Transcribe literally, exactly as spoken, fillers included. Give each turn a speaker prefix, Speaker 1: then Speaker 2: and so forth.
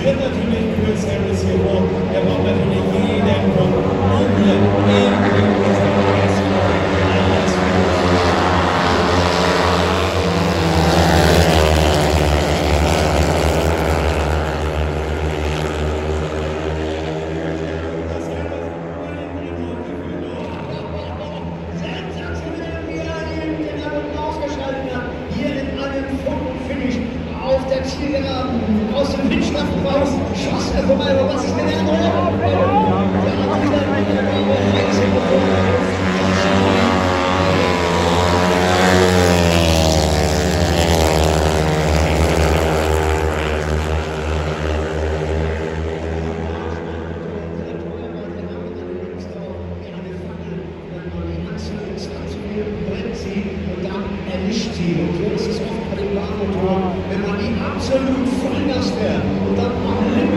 Speaker 1: wird natürlich Chris Harris hier vor. Er braucht natürlich jeden Punkt, um hier in dieser Race alles zu
Speaker 2: auf der Zielgeraden, aus dem Windschlappen raus, schoss er vorbei, aber was ist denn der andere? Und dann erwischt sie. Und so ist es oft bei den Bahnmotoren, wenn man die absolut Vollgas fährt und dann am